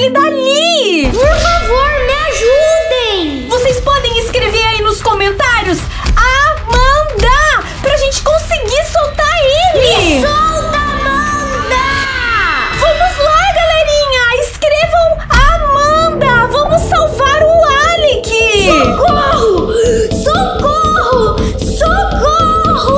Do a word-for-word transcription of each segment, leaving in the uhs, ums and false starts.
ele dali! Por favor, me ajudem! Vocês podem escrever aí nos comentários Amanda! Pra gente conseguir soltar ele! Me solta, Amanda! Vamos lá, galerinha! Escrevam Amanda! Vamos salvar o Alec! Socorro! Socorro! Socorro!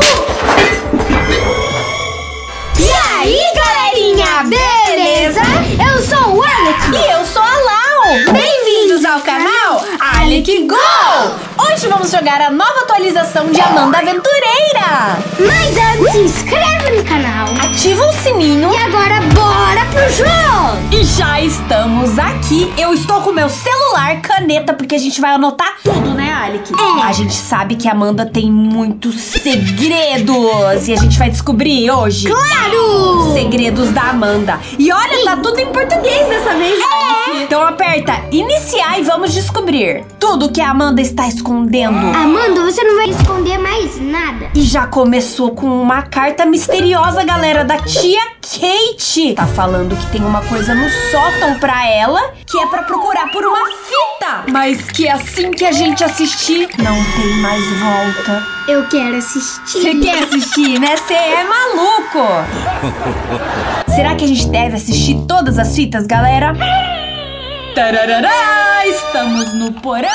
E aí, galerinha? Beleza? Eu sou o Alec! E eu sou a Lau! Bem-vindos ao canal Alec Go! Hoje vamos jogar a nova atualização de Amanda Aventureira! Mas antes, se inscreve no canal! Ativa o sininho! E agora, bora pro jogo! E já estamos aqui! Eu estou com meu celular, caneta, porque a gente vai anotar tudo, né, Alec? É. A gente sabe que a Amanda tem muitos segredos! E a gente vai descobrir hoje! Claro! Segredos da Amanda. E olha, tá tudo em português dessa vez, Alec. Então aperta iniciar e vamos descobrir tudo que a Amanda está escondendo. Amanda, você não vai esconder mais nada. E já começou com uma carta misteriosa, galera, da tia Kate. Tá falando que tem uma coisa no sótão pra ela, que é pra procurar por uma fita. Mas que assim que a gente assistir, não tem mais volta. Eu quero assistir. Você quer assistir, né? Você é maluco. Será que a gente deve assistir todas as fitas, galera? Tararará, estamos no porão.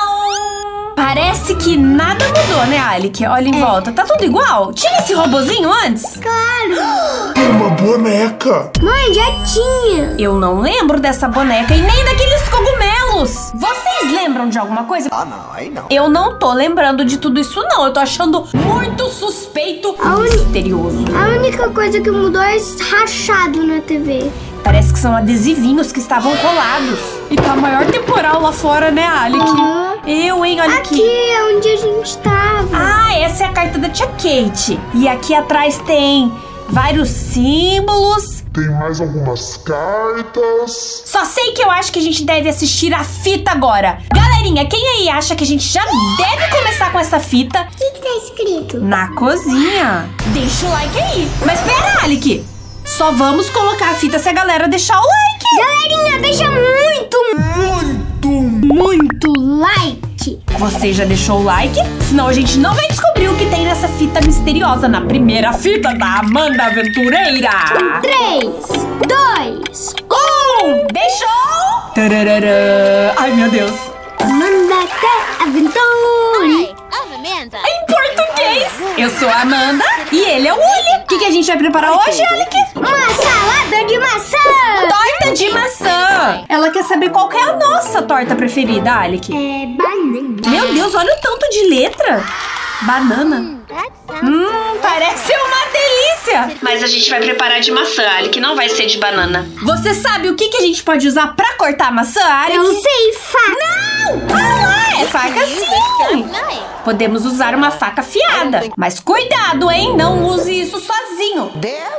Parece que nada mudou, né, Alec? Olha em É. volta, tá tudo igual. Tinha esse robozinho antes? Claro! Tem uma boneca. Mãe, já tinha. Eu não lembro dessa boneca e nem daqueles cogumelos. Vocês lembram de alguma coisa? Ah, não, aí não. Eu não tô lembrando de tudo isso, não. Eu tô achando muito suspeito A e uni- misterioso. A única coisa que mudou é esse rachado na T V. Parece que são adesivinhos que estavam colados. E tá maior temporal lá fora, né, Alec? Uhum. Eu, hein? Olha Aqui é onde a gente tava. Ah, essa é a carta da tia Kate. E aqui atrás tem vários símbolos. Tem mais algumas cartas. Só sei que eu acho que a gente deve assistir a fita agora. Galerinha, quem aí acha que a gente já deve começar com essa fita? O que, que tá escrito? Na cozinha. Deixa o like aí. Mas pera, Alec. Só vamos colocar a fita se a galera deixar o like. Galerinha, deixa muito, Muito. muito like. Você já deixou o like? Senão a gente não vai descobrir o que tem nessa fita misteriosa na primeira fita da Amanda Aventureira. Três, dois, Um, deixou? Tararara. Ai, meu Deus. Amanda da Aventura. I'm Amanda. Em português. Eu sou a Amanda e ele é o Uli. O que, que a gente vai preparar hoje, Alec? Uma salada de maçã. Torta de maçã. Ela quer saber qual que é a nossa torta preferida, Alec. É banana. Meu Deus, olha o tanto de letra. Banana. That sounds Hum, parece uma delícia. Mas a gente vai preparar de maçã, Alec, não vai ser de banana. Você sabe o que, que a gente pode usar pra cortar a maçã, Alec? Eu sei, faca. Não! Ah lá, é faca sim! nice. Podemos usar uma faca afiada. Mas cuidado, hein? Não use isso sozinho.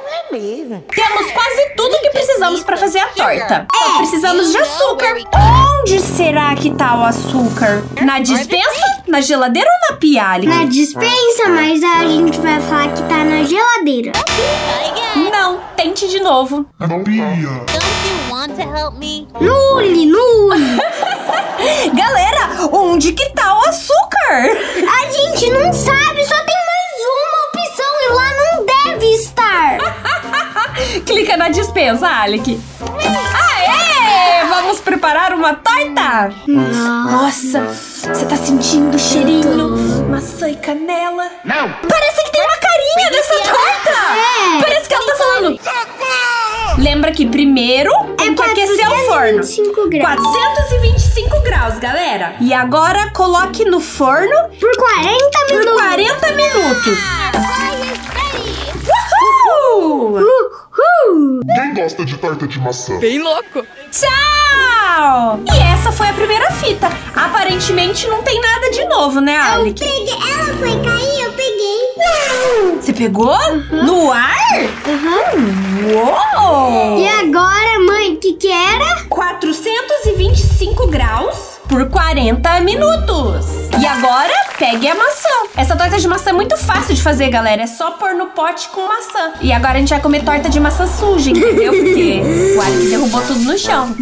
Temos quase tudo que precisamos pra fazer a torta. Só precisamos de açúcar. Onde será que tá o açúcar? Na despensa? Na geladeira ou na pia, Alec? Na dispensa, mas a gente vai falar que tá na geladeira. Again. Não, tente de novo. Na pia. Don't you want to help me? Nule, nule. Galera, onde que tá o açúcar? A gente não sabe, só tem mais uma opção e lá não deve estar. Clica na dispensa, Alec. Aê! Vamos preparar uma torta? Nossa, você tá sentindo o cheirinho? Maçã e canela. Não. Parece que tem uma carinha dessa torta. É. Parece que ela tá falando. Lembra que primeiro tem que aquecer o forno. quatrocentos e vinte e cinco graus. quatrocentos e vinte e cinco graus, galera. E agora coloque no forno Por quarenta por minutos. quarenta minutos. Fire is ready. Uhul! Uhul. Quem gosta de torta de maçã? Tchau! E essa foi a primeira fita. Aparentemente não tem nada de novo, né, Alec? Peguei. Ela foi cair, eu peguei. Você pegou? No ar? Uhum. Uou! E agora, mãe, o que que era? quatrocentos e vinte e cinco graus por quarenta minutos. E agora, pegue a maçã. Essa torta Torta de maçã é muito fácil de fazer, galera. É só pôr no pote com maçã. E agora a gente vai comer torta de maçã suja, entendeu? Porque o Alec derrubou tudo no chão.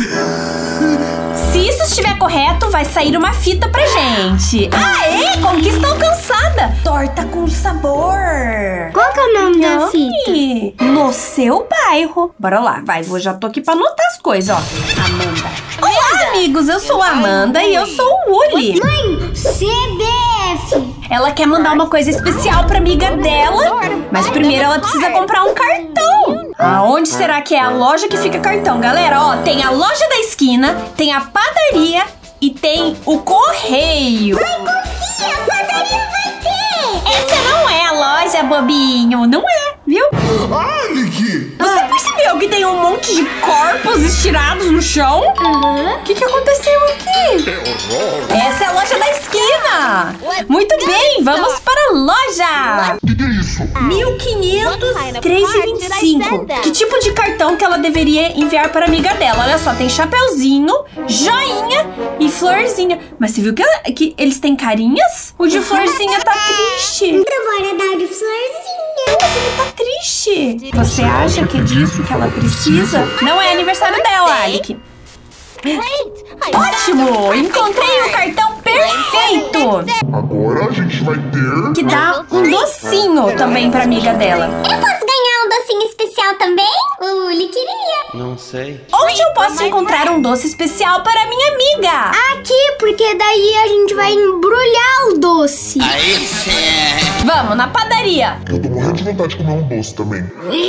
Se isso estiver correto, vai sair uma fita pra gente. Aê, conquista alcançada. Torta com sabor. Qual que é o nome da Yummy. fita? No seu bairro. Bora lá, vai. Eu já tô aqui pra anotar as coisas, ó. Amanda. Olá, amigos. Eu sou a Amanda e eu sou o Uli. Mãe, C B F. Ela quer mandar uma coisa especial pra amiga dela, mas primeiro ela precisa comprar um cartão. Aonde será que é a loja que fica cartão? Galera, ó, tem a loja da esquina, tem a padaria e tem o correio. Mãe, confia, a padaria vai ter. Essa não é a loja, bobinho. Não é, viu? Alec! Você percebeu que tem um monte de corpos estirados no chão? Aham. O que, que aconteceu aqui? Essa é a loja da esquina. Muito bem, vamos para a loja. O que, que é isso? mil quinhentos, três e vinte e cinco. Que tipo de cartão que ela deveria enviar para a amiga dela? Olha só, tem chapeuzinho, joinha e florzinha. Mas você viu que, ela- que eles têm carinhas? O de florzinha tá triste. Então bora dar de florzinha. Mas ele tá triste. Você acha que é disso que ela precisa? Não é aniversário dela, Alec. Great! I Ótimo! Encontrei o cartão perfeito! Agora a gente vai ter... Que dá um docinho também pra amiga dela. Eu posso ganhar um docinho especial também? O Uli queria. Não sei. Onde eu posso encontrar um doce especial para minha amiga? Aqui, porque daí a gente vai embrulhar o doce. Aí sim. Vamos, na padaria. Eu tô morrendo de vontade de comer um doce também.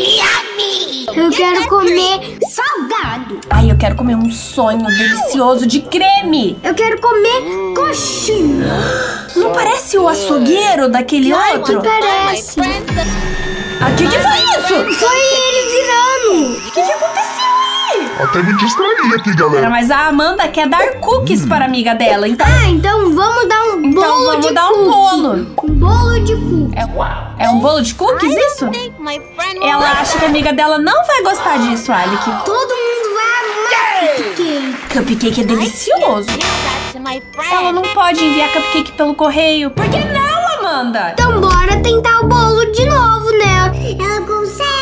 Eu quero comer salgado. Ai, eu quero comer um sonho delicioso de creme. Eu quero comer coxinha. Não parece o açougueiro daquele outro? buy my Parece. friends the Ah, o que, que foi isso? Foi ele virando. O que, que aconteceu aí? Até me distraí aqui, Era, galera. mas a Amanda quer dar cookies para a amiga dela, então... Ah, então vamos dar um Então bolo vamos de dar um cookie. bolo. Um bolo de cookie. É, é um bolo de cookies, isso? think my friend will Ela acha que a amiga dela não vai gostar disso, Alec. Todo mundo vai amar cupcake. Cupcake é delicioso. give that to my friend. Ela não pode enviar cupcake pelo correio. Por que não, Amanda? Então bora tentar o bolo de novo, né? Ela consegue.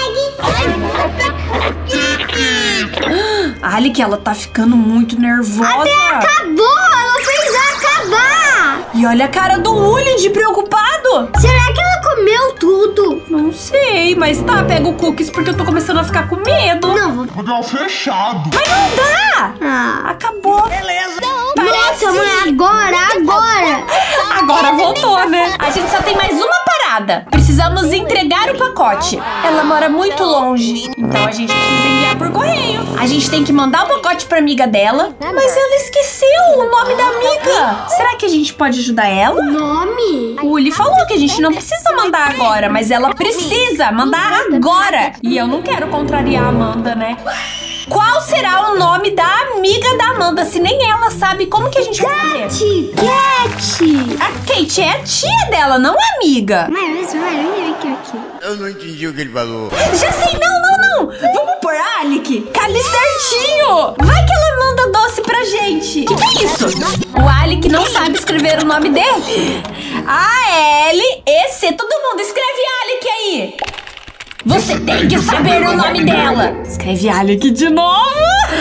Alec, ela tá ficando muito nervosa. Acabou, ela fez acabar. E olha a cara do Uli de preocupado. Será que ela comeu tudo? Não sei, mas tá, pega o cookies porque eu tô começando a ficar com medo. Não, vou... Vou dar um fechado. Mas não dá. Ah. Acabou. Beleza. Nossa, mãe, agora, agora. Agora voltou, né? A gente só tem mais uma parada. Precisamos entregar o pacote. Ela mora muito longe, então a gente precisa enviar por correio. A gente tem que mandar o pacote pra amiga dela, mas ela esqueceu o nome da amiga. Será que a gente pode ajudar ela? Nome? O Uli falou que a gente não precisa mandar agora, mas ela precisa mandar agora. E eu não quero contrariar a Amanda, né? Qual será o nome da amiga da Amanda, se nem ela sabe? Como que a gente vai saber? Cat, Cat. A Kate é a tia dela, não a amiga. Mas, olha aqui, aqui. Eu não entendi o que ele falou. Já sei, não, não, não. Vamos por Alec. Cabe certinho. Vai que ela manda doce pra gente. O que, que é isso? O Alec não sabe escrever o nome dele. A L E C. Todo mundo escreve Alec aí. Você tem que saber o nome dela. Escreve Alec de novo.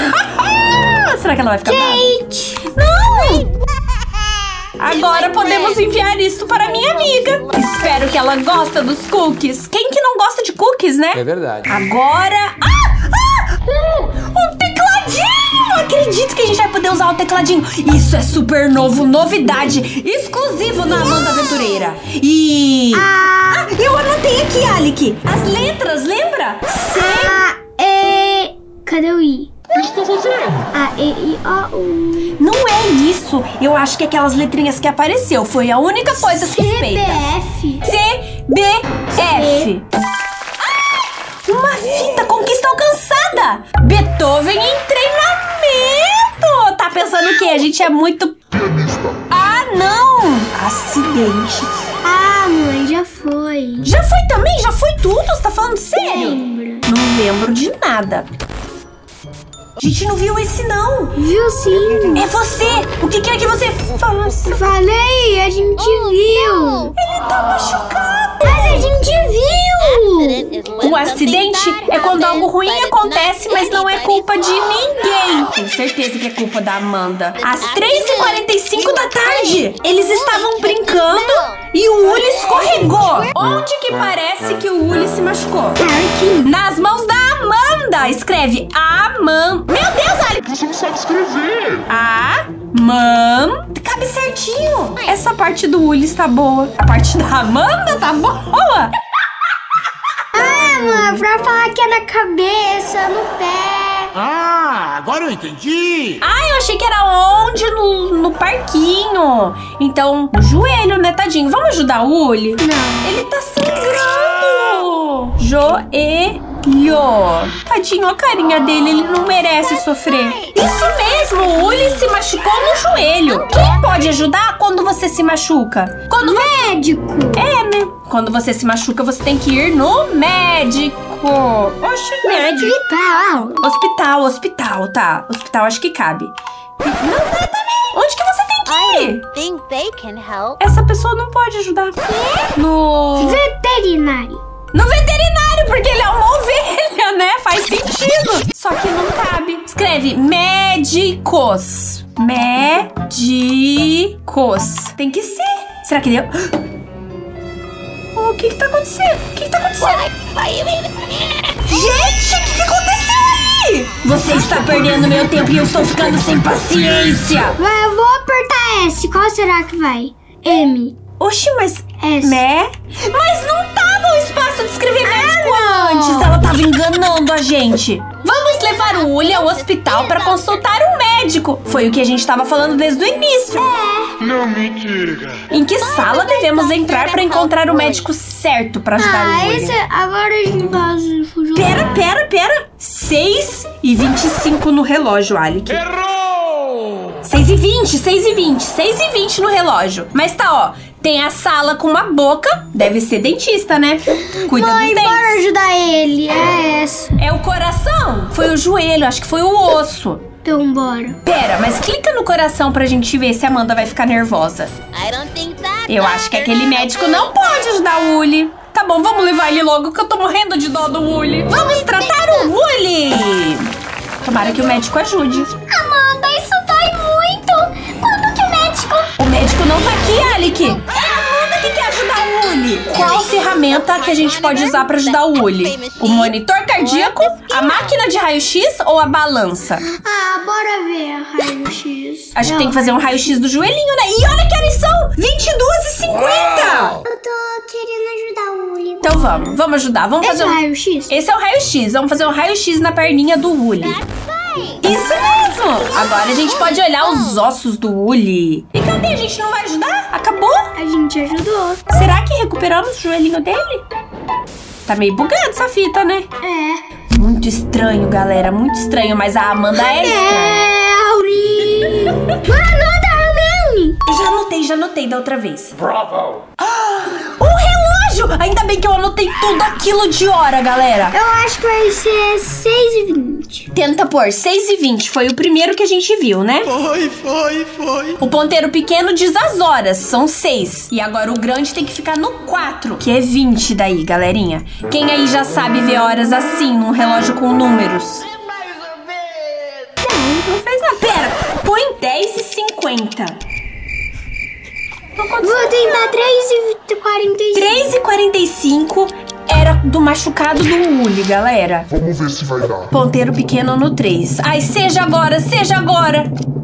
Será que ela vai ficar brava? Kate. Não! Agora podemos enviar isso para minha amiga. Espero que ela goste dos cookies. Quem que não gosta de cookies, né? É verdade. Agora... Ah! Ah! Um, um tecladinho! Acredito que a gente vai poder usar o tecladinho. Isso é super novo, novidade. Exclusivo na Amanda Aventureira. E... A, Ah, eu anotei aqui, Alec. As letras, lembra? C... A, E... Cadê o I? O que você tá fazendo? A, E, I, O, U. Não é isso. Eu acho que aquelas letrinhas que apareceu foi a única coisa C B suspeita. F. C, B, F. Ah, uma fita, conquista alcançada. Beethoven em treinamento. Tá pensando o quê? A gente é muito... Pianista. Ah, não. Acidentes. Ah, mãe, já foi. Já foi também? Já foi tudo? Você tá falando sério? Lembra? Não lembro de nada. A gente não viu esse, não. Viu sim? É você. O que que é que você falou? Falei, a gente viu. Ele tá machucado. acidente é quando algo ruim acontece, mas não é culpa de ninguém. Tenho certeza que é culpa da Amanda. Às três e quarenta e cinco da tarde, eles estavam brincando e o Uli escorregou. Onde que parece que o Uli se machucou? Nas mãos da Amanda. Escreve Amanda. Meu Deus, Ali. Você não sabe escrever. Amanda. Cabe certinho. Essa parte do Uli está boa. A parte da Amanda tá boa. Ah, mãe, pra falar que é na cabeça, no pé. Ah, agora eu entendi. Ah, eu achei que era onde? No, no parquinho. Então, no joelho, né, tadinho? Vamos ajudar o Uli? Não. Ele tá sangrando. Joelho. Tadinho, a carinha dele, ele não merece sofrer. Isso mesmo, o Uli se machucou no joelho. Quem pode ajudar quando você se machuca? Quando Médico. É, né? Quando você se machuca, você tem que ir no médico. Oxe, médico. Hospital. Hospital, hospital, tá. Hospital acho que cabe. Não dá também. Onde que você tem que I ir? don't think they can help. Essa pessoa não pode ajudar. No... Veterinário. No veterinário, porque ele é uma ovelha, né? Faz sentido. Só que não cabe. Escreve médicos. Médicos. Tem que ser. Será que deu? Oh, o que que tá acontecendo? O que que tá acontecendo? Gente, o que que aconteceu aí? Você está perdendo meu tempo e eu estou ficando sem paciência. Vai, eu vou apertar S. Qual será que vai? M. Oxi, mas... S. Mé? Mas não tava o espaço de escrever médico antes. Ela tava enganando a gente. Vamos levar o Uli ao hospital para consultar um médico. Foi o que a gente tava falando desde o início. Não me diga. Em que sala devemos entrar para encontrar o médico certo para ajudar o Ah, Uli? esse... Agora a gente vai fugir. Pera, pera, pera. seis e vinte e cinco no relógio, Alec. Errou! seis e vinte, seis e vinte, seis e vinte no relógio. Mas tá, ó. Tem a sala com uma boca. Deve ser dentista, né? Cuida Mãe, dos bora dentes. ajudar ele. É essa. É o coração? Foi o joelho, acho que foi o osso. Então bora. Pera, mas clica no coração pra gente ver se a Amanda vai ficar nervosa. I don't think that. Eu acho que aquele médico não pode ajudar o Uli. Tá bom, vamos levar ele logo que eu tô morrendo de dó do Uli. Vamos tratar o Uli. Tomara que o médico ajude. Amanda, isso dói muito. Quando que o médico... O médico não tá aqui, Alec. É a Amanda que quer ajudar o Uli. Qual ferramenta que a gente pode usar pra ajudar o Uli? O monitor cardíaco, a máquina de raio-x ou a balança? Ah, bora ver raio-x. Acho que tem que fazer um raio-x do joelhinho, né? E olha que horas são! vinte e duas e cinquenta! Eu tô querendo ajudar o Uli. Então vamos, vamos ajudar. Vamos Esse fazer é o um... raio-x? Esse é o raio-x. Vamos fazer um raio-x na perninha do Uli. Isso mesmo! Agora a gente pode olhar os ossos do Uli. E cadê? A gente não vai ajudar? Acabou? A gente ajudou. Será que recuperamos o joelhinho dele? Tá meio bugado essa fita, né? É. Muito estranho, galera. Muito estranho. Mas a Amanda é estranha. É, Auri. Anota, Hermione. Eu já anotei, já anotei da outra vez. Bravo! Um relógio! Ainda bem que eu anotei tudo aquilo de hora, galera. Eu acho que vai ser seis e vinte. Tenta pôr seis e vinte. Foi o primeiro que a gente viu, né? Foi, foi, foi. O ponteiro pequeno diz as horas, são seis. E agora o grande tem que ficar no quatro, que é vinte daí, galerinha. Quem aí já sabe ver horas assim, num relógio com números? Não fez nada. Pera, põe dez e cinquenta. Vou tentar três e quarenta e cinco. três e quarenta e cinco era do machucado do Uli, galera. Vamos ver se vai dar. Ponteiro pequeno no três. Ai, seja agora, seja agora.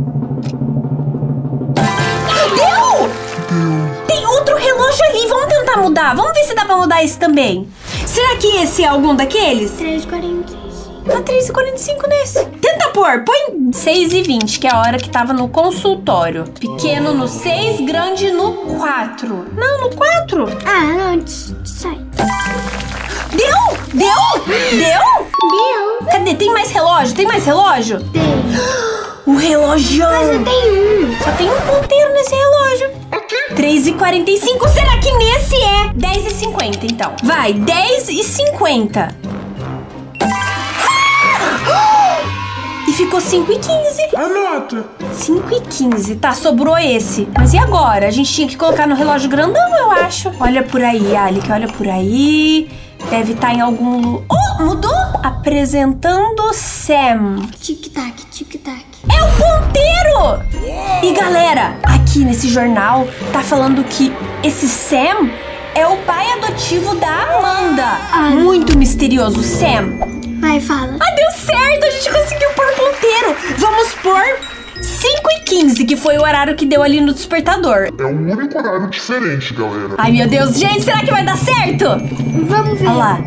Deu! Tem outro relógio ali, vamos tentar mudar. Vamos ver se dá pra mudar esse também. Será que esse é algum daqueles? três e quarenta e cinco. Tá três e quarenta e cinco nesse. Tenta pôr, põe seis e vinte, que é a hora que tava no consultório. Pequeno no seis, grande no quatro. Não, no quatro. Ah, não, sai. Deu? Deu? Deu? Deu. Cadê? Tem mais relógio? Tem mais relógio? Tem. O relógio. Mas eu tenho um. Só tem um ponteiro nesse relógio. três e quarenta e cinco. Será que nesse é dez e cinquenta, então? Vai, dez e cinquenta. E ficou cinco e quinze. Anota. cinco e quinze. Tá, sobrou esse. Mas e agora? A gente tinha que colocar no relógio grandão, eu acho. Olha por aí, Alec, olha por aí. Deve estar em algum... Oh, mudou? Apresentando Sam. Tic-tac, tic-tac. É o ponteiro! E galera, aqui nesse jornal tá falando que esse Sam é o pai adotivo da Amanda. Ai. Muito misterioso, Sam. Vai, fala. Ah, deu certo! A gente conseguiu pôr ponteiro. Vamos pôr cinco e quinze, que foi o horário que deu ali no despertador. É um único horário diferente, galera. Ai, meu Deus. Gente, será que vai dar certo? Vamos ver. Olha lá.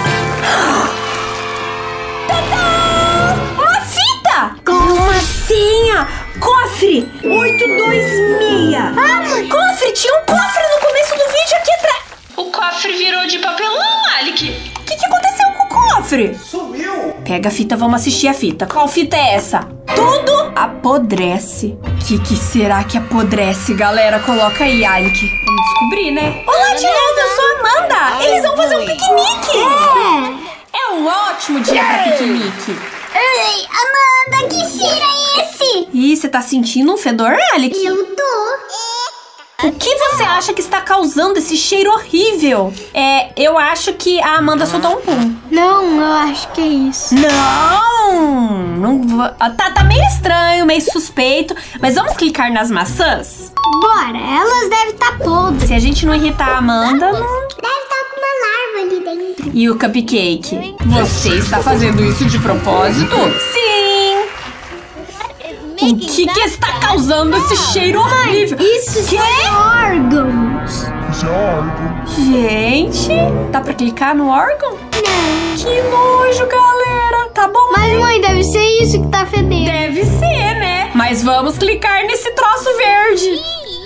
Tadã! Uma fita! Com uma senha! Cofre! oito dois seis! Ah, cofre! Tinha um cofre no começo do vídeo aqui atrás! O cofre virou de papelão, Alec! O que, que aconteceu com o cofre? Sumiu! Pega a fita, vamos assistir a fita. Qual fita é essa? Tudo apodrece. O que, que será que apodrece, galera? Coloca aí, Alec. Vamos descobrir, né? Olá de novo, eu sou a Amanda! Eles vão fazer um piquenique! É. É um ótimo dia pra piquenique. Ai, Amanda, que cheiro é esse? Ih, você tá sentindo um fedor, Alec? Eu tô. O que você acha que está causando esse cheiro horrível? É, eu acho que a Amanda soltou um pum. Não, eu acho que é isso. Não! Não vou... Tá, tá meio estranho, meio suspeito. Mas vamos clicar nas maçãs? Bora, elas devem estar podres. Se a gente não irritar a Amanda, não... Deve estar com uma larva ali dentro. E o cupcake? Você está fazendo isso de propósito? Sim! O que que está causando esse cheiro horrível? Isso são órgãos. Isso é órgão. Gente, dá pra clicar no órgão? Não. Que nojo, galera. Tá bom. Mas, mãe, deve ser isso que tá fedendo. Deve ser, né? Mas vamos clicar nesse troço verde.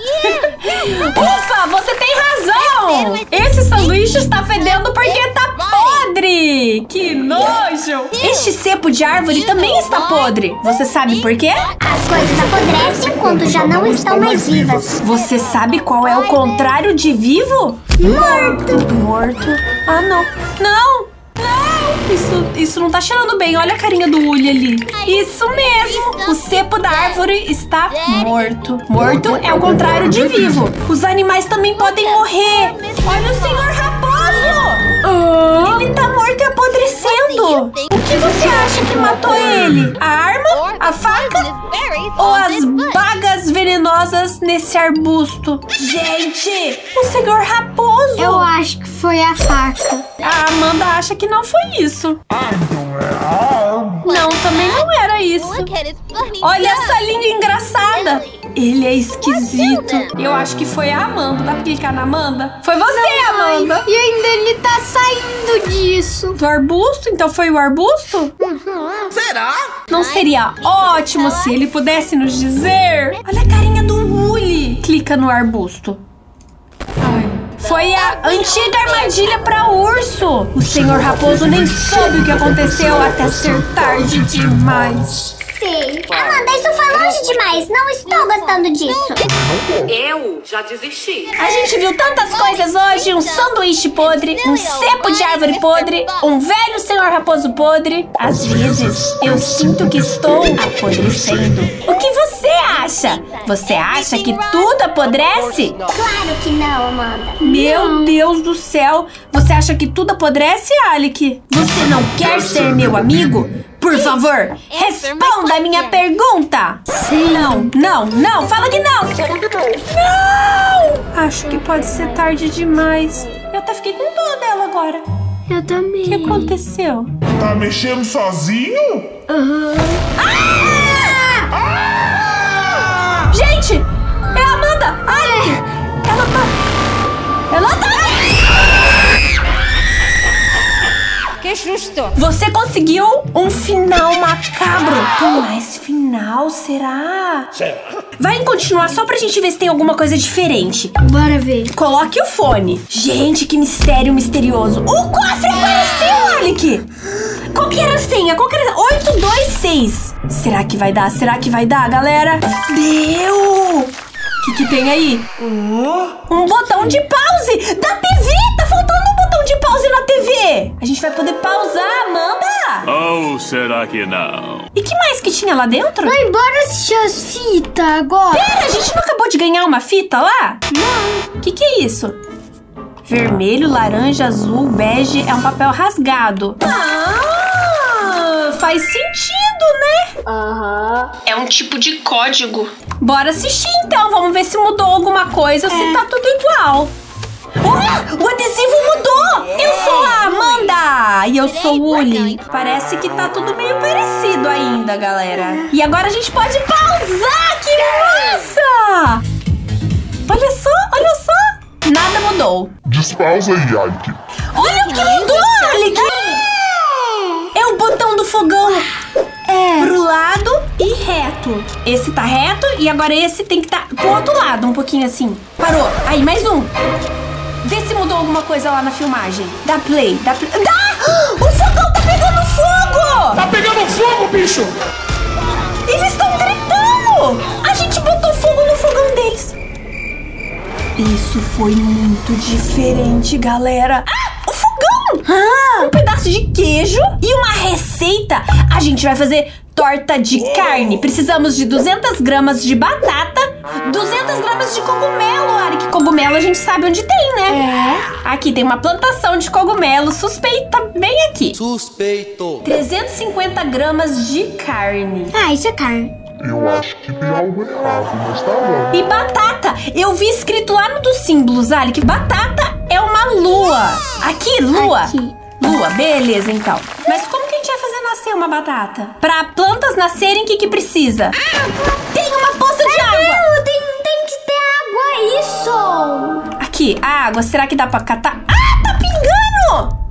Ufa, você tem razão. Esse sanduíche está fedendo porque tá podre. Que nojo. Este cepo de árvore também está podre. Você sabe por quê? As coisas apodrecem quando já não estão mais vivas. Você sabe qual é o contrário de vivo? Morto. Morto. Ah, não. Não. Não, isso, isso não tá cheirando bem. Olha a carinha do Uli ali. Isso mesmo. O cepo da árvore está morto. Morto é o contrário de vivo. Os animais também podem morrer. Olha o senhor raposo. Ele tá morto e apodrecendo. O que você acha que matou ele? A arma? A faca? Ou as bagas venenosas nesse arbusto? Gente, o senhor raposo. Eu acho que foi a faca. A Amanda acha que não foi isso. Ah, então é a arma. Não, também não era isso. Olha essa língua engraçada. Ele é esquisito. Eu acho que foi a Amanda. Dá pra clicar na Amanda? Foi você, Amanda. E ainda ele tá saindo disso. Do arbusto? Então foi o arbusto? Será? Não seria ótimo se ele pudesse nos dizer? Olha a carinha do Uli. Clica no arbusto. Ai. Foi a antiga armadilha pra urso. O senhor raposo nem soube o que aconteceu até ser tarde demais. Sei. Amanda, isso foi longe demais. Não estou gostando disso. Eu já desisti. A gente viu tantas coisas hoje. Um sanduíche podre, um cepo de árvore podre, um velho senhor raposo podre. Às vezes, eu sinto que estou apodrecendo. O que você acha? Você acha que tudo apodrece? Claro que não, Amanda. Meu Deus do céu. Você acha que tudo apodrece, Alec? Você não quer ser meu amigo? Por favor, responda a minha pergunta. Sim. Não, não, não. Fala que não. Não! Acho que pode ser tarde demais. Eu até fiquei com dó dela agora. Eu também. O que aconteceu? Tá mexendo sozinho? Uhum. Ah! Gente, é a Amanda. Alec, ela tá... Ela tá... Que susto! Você conseguiu um final macabro. Tem mais final, será? Será? Vai continuar só pra gente ver se tem alguma coisa diferente. Bora ver. Coloque o fone. Gente, que mistério misterioso. O cofre apareceu, Alec! Qual que era a senha? Qual que era? oito dois seis. Será que vai dar? Será que vai dar, galera? Deu! O que que tem aí? Um botão de pause da T V! Tá faltando um botão de pause na T V! T V. A gente vai poder pausar, Amanda. Ou será que não? E que mais que tinha lá dentro? Mãe, bora assistir as fitas agora. Pera, a gente não acabou de ganhar uma fita lá? Não. O que que é isso? Vermelho, laranja, azul, bege, é um papel rasgado. Ah, faz sentido, né? Aham. É um tipo de código. Bora assistir então, vamos ver se mudou alguma coisa ou se tá tudo igual. Oh, o adesivo mudou! Eu sou a Amanda! E eu sou o Uli. Parece que tá tudo meio parecido ainda, galera. E agora a gente pode pausar! Que massa! Olha só, olha só! Nada mudou. Despausa aí, Ike. Olha o que mudou, Alec! É o botão do fogão. É. Pro lado e reto. Esse tá reto e agora esse tem que tá pro outro lado, um pouquinho assim. Parou. Aí, mais um. Vê se mudou alguma coisa lá na filmagem. Dá play, dá play. Dá! O fogão tá pegando fogo! Tá pegando fogo, bicho! Eles estão gritando! A gente botou fogo no fogão deles. Isso foi muito diferente, galera. Ah, o fogão! Ah, um pedaço de queijo e uma receita. A gente vai fazer torta de carne. Precisamos de duzentas gramas de batata, duzentas gramas de cogumelo, Ari. Que cogumelo a gente sabe onde tem, né? É. Aqui tem uma plantação de cogumelo suspeita bem aqui. Suspeito. trezentas e cinquenta gramas de carne. Ah, isso é carne. Eu acho que tem algo errado, mas tá bom. E batata. Eu vi escrito lá no dos símbolos, Ali, que batata é uma lua. Aqui, lua. Aqui. Lua, beleza, então. Mas como que a gente vai fazer nascer uma batata? Pra plantas nascerem, o que que precisa? Tem uma poça de água. Não, tem, tem que ter água, isso. Aqui, a água. Será que dá pra catar? Ah, tá pingando!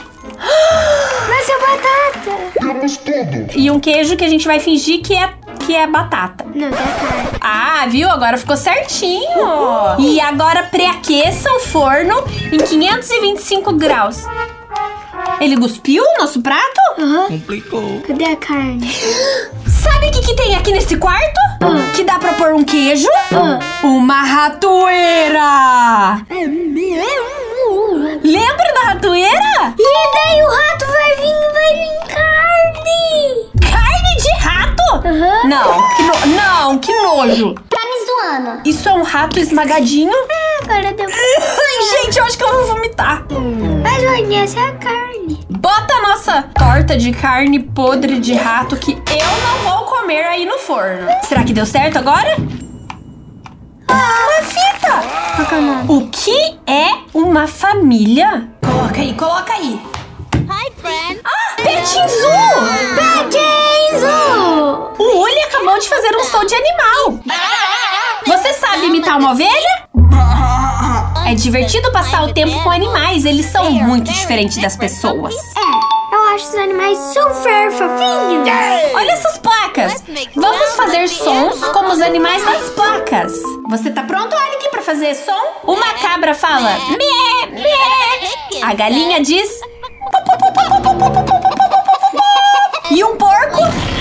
Mas é batata. Temos tudo. E um queijo que a gente vai fingir que é, que é batata. Não, é carne. Ah, viu? Agora ficou certinho. E agora preaqueça o forno em quinhentos e vinte e cinco graus. Ele cuspiu o nosso prato? Aham. Complicou. Cadê a carne? Sabe o que, que tem aqui nesse quarto? Ah. Que dá pra pôr um queijo? Ah. Uma ratoeira! Lembra da ratoeira? E daí o rato vai vir, vai vir carne. Carne de rato? Aham. Não, que no... não, que nojo. Tá me zoando. Isso é um rato esmagadinho? Ah, agora deu. Ai, gente, eu acho que eu vou vomitar. Mas mãe, essa é a carne. Bota a nossa torta de carne podre de rato que eu não vou comer aí no forno. Será que deu certo agora? Ah, uma fita! Qual que é o nome? O que é uma família? Coloca aí, coloca aí. Hi, friend. Ah, Petting Zoo! Petting Zoo! O Uli acabou de fazer um som de animal. Você sabe imitar uma ovelha? É divertido passar o tempo com animais. Eles são muito diferentes das pessoas. É, eu acho os animais super fofinhos. Olha essas placas. Vamos fazer sons como os animais das placas. Você tá pronto, Alec, pra fazer som? Uma cabra fala mé, mé. A galinha diz e um porco.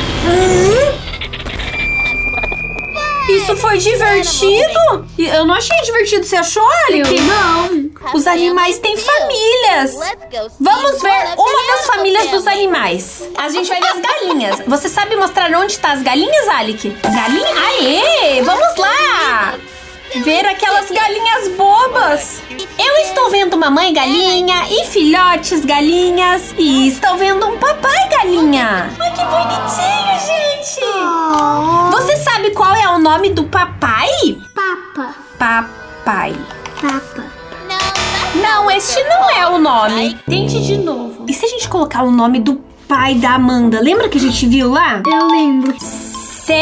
Isso foi divertido? Eu não achei divertido. Você achou, Alec? Não. Os animais têm famílias. Vamos ver uma das famílias dos animais. A gente vai ver as galinhas. Você sabe mostrar onde tá as galinhas, Alec? Galinha? Aê! Vamos lá! Ver aquelas galinhas bobas. Eu estou vendo uma mãe galinha e filhotes galinhas. E estou vendo um papai galinha. Ai, que bonitinho, gente! Você sabe qual é o nome do papai? Papa. Papai. Papa. Não, este não é o nome. Tente de novo. E se a gente colocar o nome do pai da Amanda? Lembra que a gente viu lá? Eu lembro. Sam...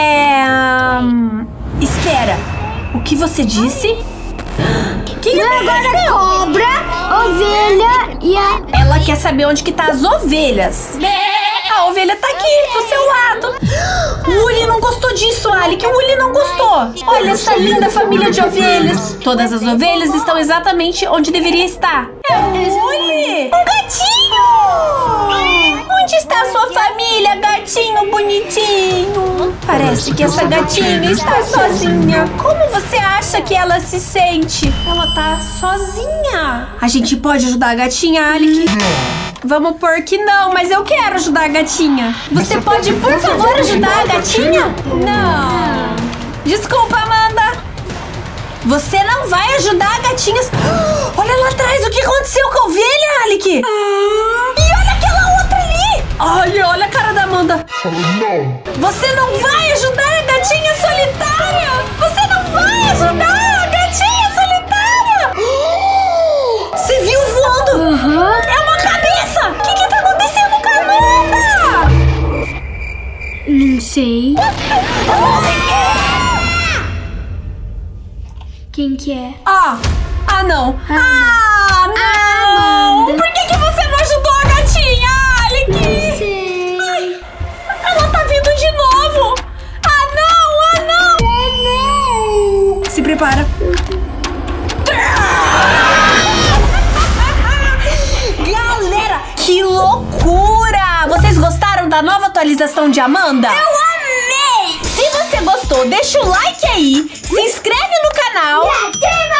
Espera. O que você disse? Que que Agora cobra, ovelha e a... Ela quer saber onde que tá as ovelhas. A ovelha tá aqui, do seu lado. O Uli não gostou disso, Alec. O Uli não gostou. Olha essa linda família de ovelhas. Todas as ovelhas estão exatamente onde deveria estar. É o Uli. Um gatinho. Onde está sua família, gatinho bonitinho? Parece que essa gatinha está sozinha. Como você acha que ela se sente? Ela tá sozinha. A gente pode ajudar a gatinha, Alec? Vamos pôr que não, mas eu quero ajudar a gatinha. Você pode, por favor, ajudar a gatinha? Não. Desculpa, Amanda. Você não vai ajudar a gatinha. Olha lá atrás, o que aconteceu com a ovelha, Alec? E olha aquela outra ali. Ai, olha a cara da Amanda. Não. Você não vai ajudar a gatinha solitária. Você não vai ajudar a gatinha solitária. Você viu voando? Aham. É uma cabeça. O que que tá acontecendo com a Amanda? Não sei. Quem que é? Ah, ah não. Ah, não. Amanda. Por que que você não ajudou a gatinha, Alec? Não sei. Ela tá vindo de novo. Ah, não, ah, não. Ah, não. Se prepara. Galera, que loucura! Vocês gostaram da nova atualização de Amanda? Eu amei! Se você gostou, deixa o like aí, se inscreve no canal. E ativa